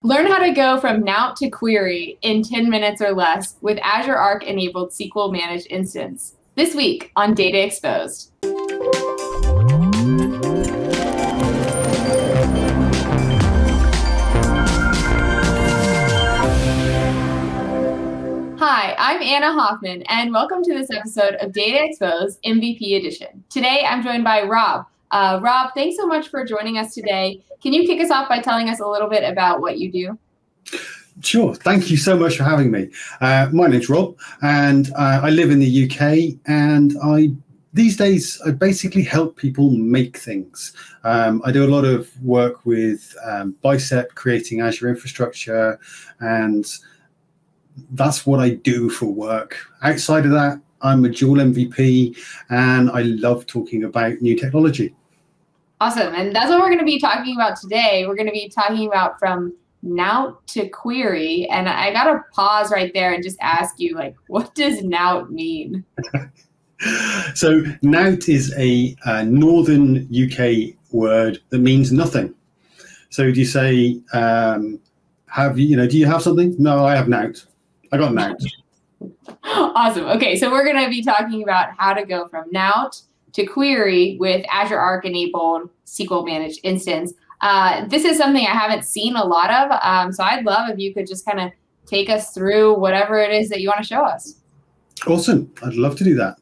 Learn how to go from Nowt to query in 10 minutes or less with Azure Arc-enabled SQL Managed Instance. This week on Data Exposed. Hi, I'm Anna Hoffman, and welcome to this episode of Data Exposed MVP Edition. Today, I'm joined by Rob. Rob, thanks so much for joining us today. Can you kick us off by telling us a little bit about what you do? Sure. Thank you so much for having me. My name's Rob, and I live in the UK, and these days I basically help people make things. I do a lot of work with Bicep, creating Azure infrastructure, and that's what I do for work. Outside of that, I'm a dual MVP, and I love talking about new technology. Awesome. And that's what we're going to be talking about today. We're going to be talking about from Nowt to query. And I got to pause right there and just ask you, what does Nowt mean? So Nowt is a northern UK word that means nothing. So do you say, do you have something? No, I have Nowt. I got Nowt. Awesome. Okay, so we're going to be talking about how to go from Nowt to query with Azure Arc-enabled SQL Managed Instance. This is something I haven't seen a lot of, so I'd love if you could just kind of take us through whatever it is that you want to show us. Awesome. I'd love to do that.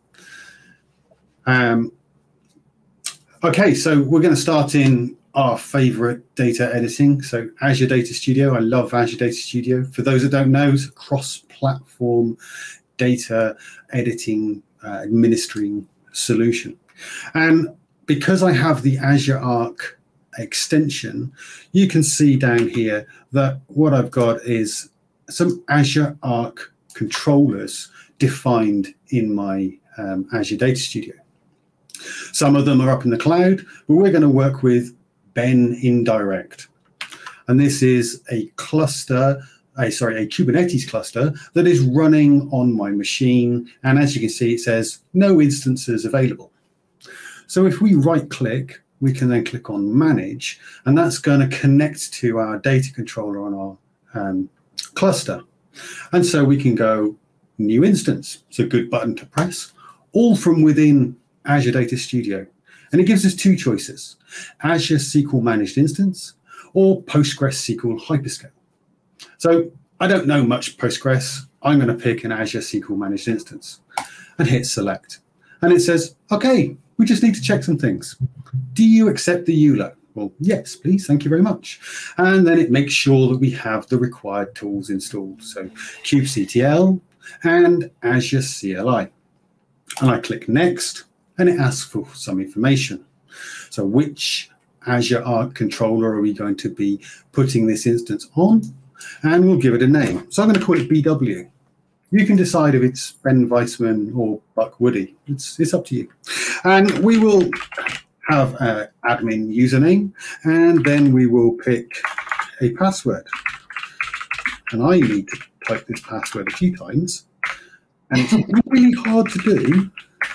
Okay, so we're going to start in our favorite data editing. So Azure Data Studio. I love Azure Data Studio. For those that don't know, it's a cross-platform data editing, administering solution. And because I have the Azure Arc extension, you can see down here that what I've got is some Azure Arc controllers defined in my Azure Data Studio. Some of them are up in the cloud, but we're going to work with Ben Indirect. And this is a cluster, a Kubernetes cluster that is running on my machine. And as you can see, it says no instances available. So if we right click, we can then click on manage, and that's going to connect to our data controller on our cluster. And so we can go new instance. It's a good button to press, all from within Azure Data Studio. And it gives us two choices: Azure SQL Managed Instance or PostgreSQL Hyperscale. So I don't know much Postgres. I'm going to pick an Azure SQL Managed Instance and hit select. And it says, okay, we just need to check some things. Do you accept the EULA? Well, yes, please. Thank you very much. And then it makes sure that we have the required tools installed. So kubectl and Azure CLI. And I click next, and it asks for some information. So which Azure Arc controller are we going to be putting this instance on? And we'll give it a name. So I'm going to call it BW. You can decide if it's Ben Weissman or Buck Woody. It's up to you. And we will have an admin username, and then we will pick a password. And I need to type this password a few times. And it's really hard to do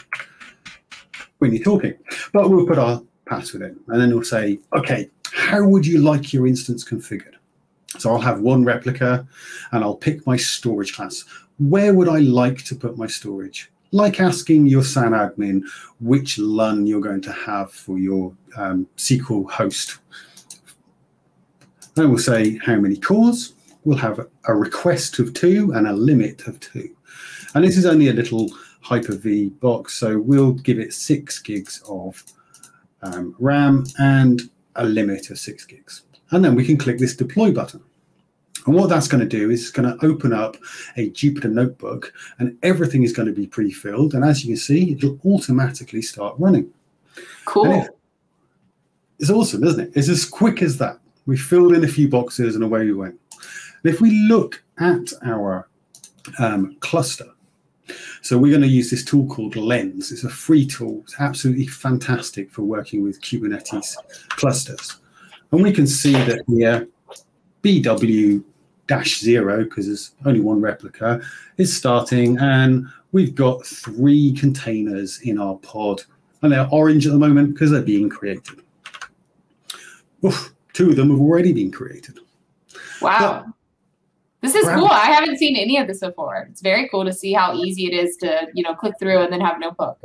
when you're talking. But we'll put our password in, and then we'll say, okay, how would you like your instance configured? So I'll have one replica, and I'll pick my storage class. Where would I like to put my storage? Like asking your SAN admin which LUN you're going to have for your SQL host. Then we'll say how many cores. We'll have a request of 2 and a limit of 2. And this is only a little Hyper-V box, so we'll give it 6 gigs of RAM and a limit of 6 gigs. And then we can click this deploy button. And what that's going to do is it's going to open up a Jupyter notebook, and everything is going to be pre-filled. And as you can see, it'll automatically start running. Cool. It's awesome, isn't it? It's as quick as that. We filled in a few boxes and away we went. And if we look at our cluster, so we're going to use this tool called Lens. It's a free tool. It's absolutely fantastic for working with Kubernetes clusters. And we can see that here, BW-0, because there's only one replica, is starting, and we've got 3 containers in our pod. And they're orange at the moment because they're being created. Oof, 2 of them have already been created. Wow. This is cool. I haven't seen any of this before. It's very cool to see how easy it is to, click through and then have no hook.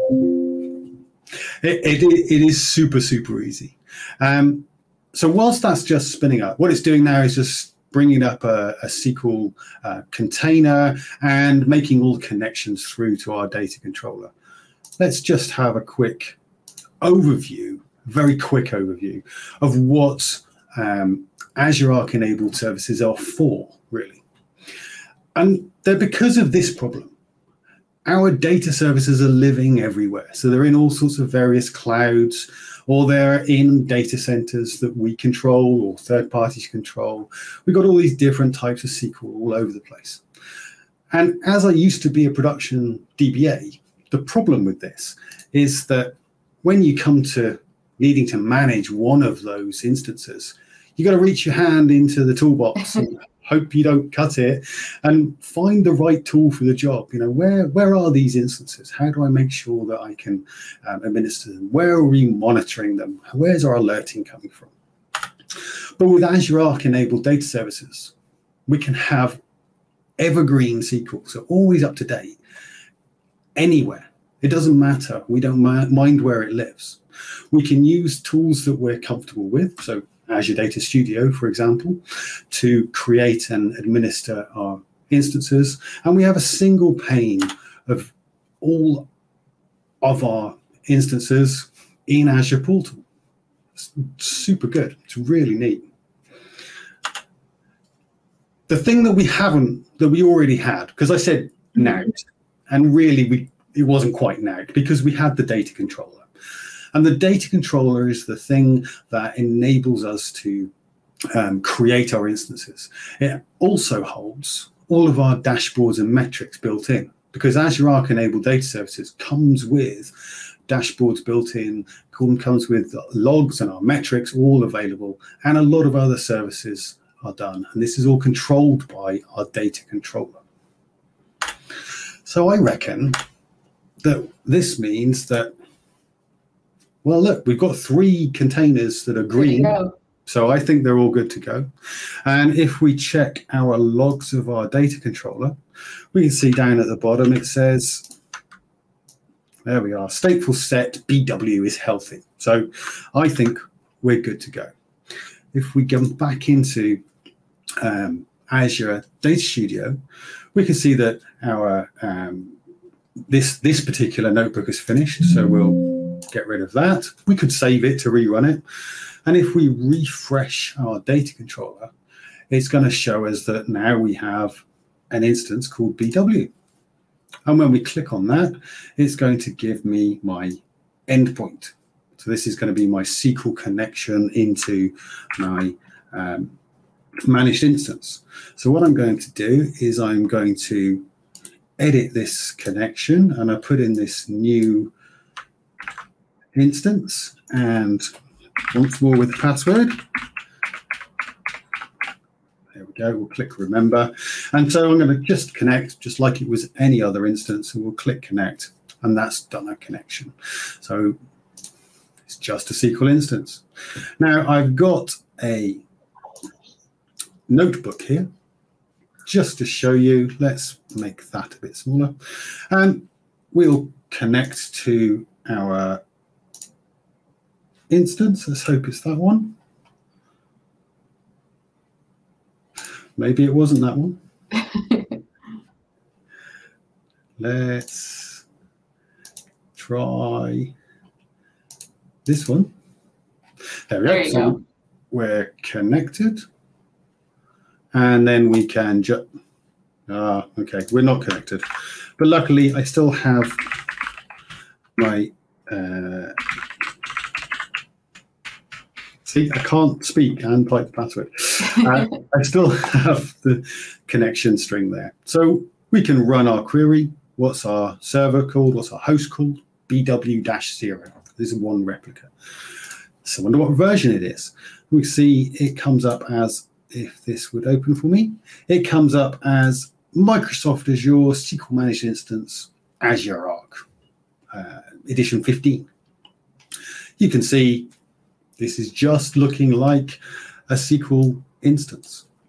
It is super, super easy. So whilst that's just spinning up, what it's doing now is just bringing up a SQL container and making all the connections through to our data controller. Let's just have a quick overview, very quick overview of what Azure Arc-enabled services are for, really. And they're because of this problem. Our data services are living everywhere. So they're in all sorts of various clouds, or they're in data centers that we control or third parties control. We've got all these different types of SQL all over the place. And as I used to be a production DBA, the problem with this is that when you come to needing to manage one of those instances, you got to reach your hand into the toolbox and hope you don't cut it and find the right tool for the job. Where are these instances? How do I make sure that I can administer them? Where are we monitoring them? Where's our alerting coming from? But with Azure Arc-enabled data services, we can have evergreen SQL, so always up to date, anywhere. It doesn't matter. We don't mind where it lives. We can use tools that we're comfortable with, so Azure Data Studio, for example, to create and administer our instances. And we have a single pane of all of our instances in Azure Portal. It's super good. It's really neat. The thing that we already had, because I said Nowt, and really it wasn't quite Nowt because we had the data controller. And the data controller is the thing that enables us to create our instances. It also holds all of our dashboards and metrics built in, because Azure Arc-enabled data services comes with dashboards built in, comes with logs and our metrics all available, and a lot of other services are done. And this is all controlled by our data controller. So I reckon that this means that, well, look, we've got 3 containers that are green, so I think they're all good to go. And if we check our logs of our data controller, we can see down at the bottom it says, there we are, stateful set BW is healthy. So I think we're good to go. If we come back into Azure Data Studio, we can see that our this particular notebook is finished, so we'll get rid of that. We could save it to rerun it. And if we refresh our data controller, it's going to show us that now we have an instance called BW. And when we click on that, it's going to give me my endpoint. So this is going to be my SQL connection into my managed instance. So what I'm going to do is I'm going to edit this connection, and I put in this new instance, and once more with the password. There we go. We'll click remember. And so I'm going to just connect just like it was any other instance, and we'll click connect, and that's done a connection. So it's just a SQL instance. Now I've got a notebook here just to show you. Let's make that a bit smaller, and we'll connect to our instance. Let's hope it's that one. Maybe it wasn't that one. Let's try this one. There we go. So we're connected, and then we can just okay, we're not connected, but luckily I still have my see, I can't speak and type the password. I still have the connection string there. So we can run our query. What's our server called? What's our host called? BW-0. This is one replica. So I wonder what version it is. We see it comes up as, if this would open for me, it comes up as Microsoft Azure SQL Managed Instance Azure Arc, edition 15. You can see this is just looking like a SQL instance.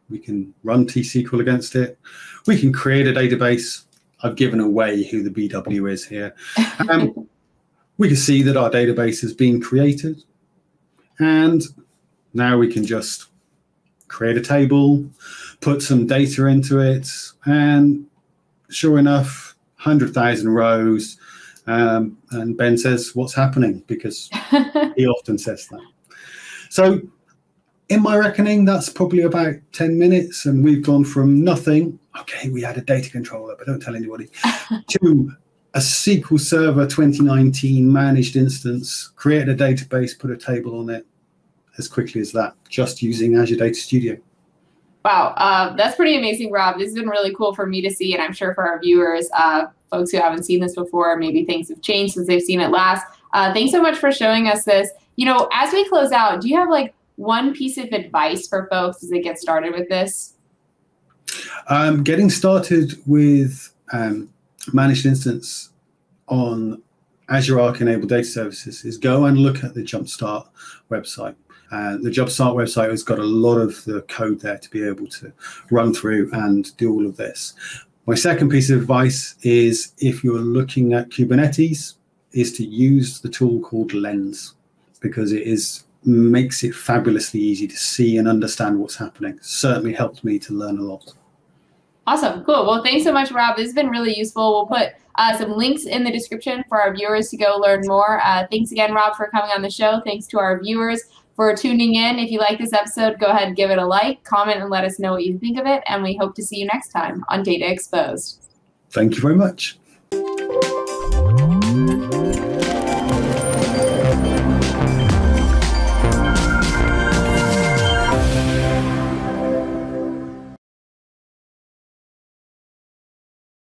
We can run T-SQL against it. We can create a database. I've given away who the BW is here. We can see that our database has been created. And now we can just create a table, put some data into it, and sure enough, 100,000 rows. And Ben says, what's happening? Because he often says that. So in my reckoning, that's probably about 10 minutes. And we've gone from nothing, okay, we had a data controller, but don't tell anybody, to a SQL Server 2019 managed instance, created a database, put a table on it as quickly as that, just using Azure Data Studio. Wow, that's pretty amazing, Rob. This has been really cool for me to see, and I'm sure for our viewers, folks who haven't seen this before, maybe things have changed since they've seen it last. Thanks so much for showing us this. You know, as we close out, do you have like one piece of advice for folks as they get started with this? Getting started with managed instance on Azure Arc-enabled data services is go and look at the Jumpstart website. The Jumpstart website has got a lot of the code there to be able to run through and do all of this. My second piece of advice is, if you're looking at Kubernetes, is to use the tool called Lens, because it makes it fabulously easy to see and understand what's happening. Certainly helped me to learn a lot. Awesome, cool. Well, thanks so much, Rob. This has been really useful. We'll put some links in the description for our viewers to go learn more. Thanks again, Rob, for coming on the show. Thanks to our viewers for tuning in. If you like this episode, go ahead and give it a like, comment, and let us know what you think of it. And we hope to see you next time on Data Exposed. Thank you very much.